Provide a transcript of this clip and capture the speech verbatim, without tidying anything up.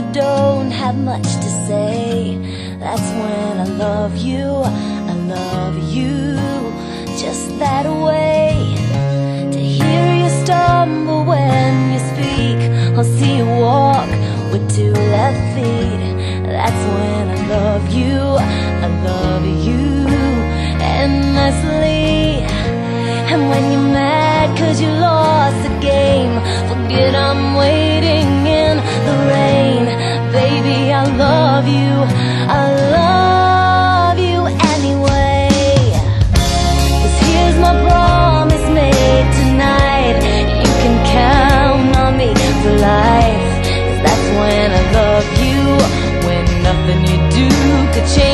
don't have much to say, that's when I love you, I love you just that way. To hear you stumble when you speak, or see you walk with two left feet, that's when I love you, I love you endlessly. And when you're mad cause you lost the game, forget I'm waiting in the rain. Baby, I love you, I love you anyway. Cause here's my promise made tonight, you can count on me for life. Cause that's when I love you, when nothing you do could change